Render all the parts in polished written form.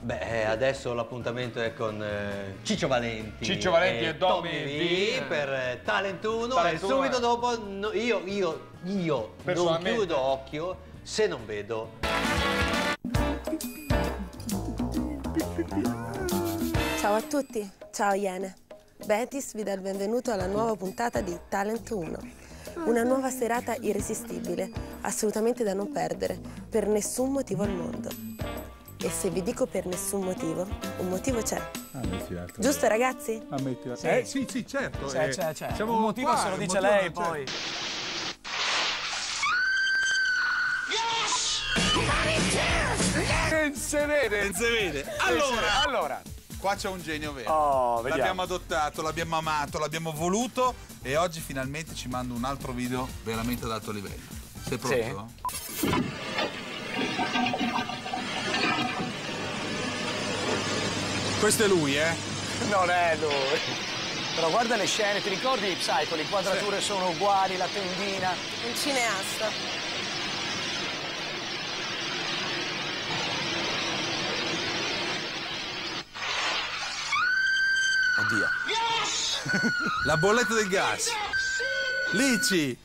Beh, adesso l'appuntamento è con Ciccio Valenti. Ciccio Valenti e Tommy V per Talent 1 e subito dopo io non chiudo occhio se non vedo. Ciao a tutti, ciao Iene. Betis vi dà il benvenuto alla nuova puntata di Talent 1. Una nuova serata irresistibile, assolutamente da non perdere, per nessun motivo al mondo. E se vi dico per nessun motivo, un motivo c'è. Giusto ragazzi? Sì, certo. C'è. Un motivo qua, se lo dice lei poi. Non si vede. Allora. Qua c'è un genio vero. Vediamo. L'abbiamo adottato, l'abbiamo amato, l'abbiamo voluto e oggi finalmente ci manda un altro video veramente ad alto livello. Sei pronto? Sì. Questo è lui, eh? Non è lui. Però guarda le scene, ti ricordi Psycho? Le inquadrature sono uguali, la tendina. Un cineasta. Oddio. La bolletta del gas. Lici.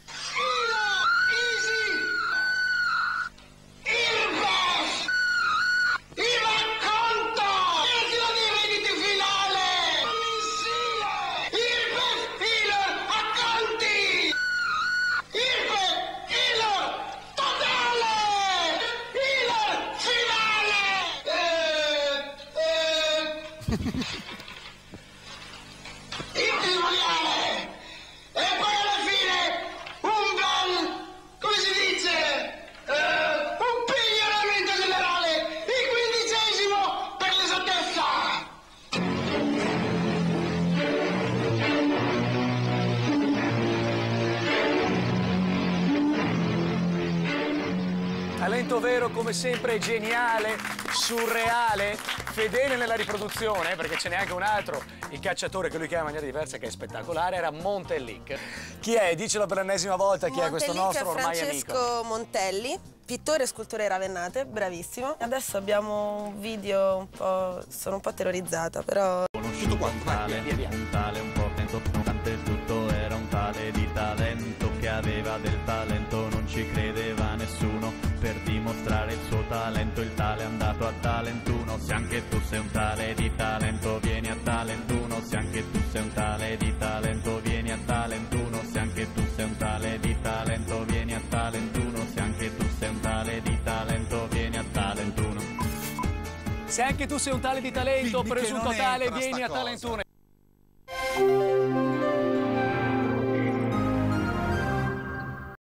Talento vero, come sempre, geniale, surreale, fedele nella riproduzione, perché ce n'è anche un altro, il cacciatore che lui chiama in maniera diversa, che è spettacolare, era Montellic. Chi è? Dicelo per l'ennesima volta, chi è questo nostro ormai amico. Francesco Montelli, pittore e scultore Ravennate, bravissimo. Adesso abbiamo un video un po'... sono un po' terrorizzata, però... Tutto quanto, vai, via. Un tale un po' lento, nonostante tutto era un tale di talento che aveva del talento, non ci credeva nessuno. Per dimostrare il suo talento il tale è andato a Talent 1. Se anche tu sei un tale di talento vieni a Talent 1. Se anche tu sei un tale di talento vieni a Talent 1. Se anche tu sei un tale di talento vieni a Talent 1. Se anche tu sei un tale di talento vieni a Talent 1. Se anche tu sei un tale di talento, presunto tale, vieni a Talent 1.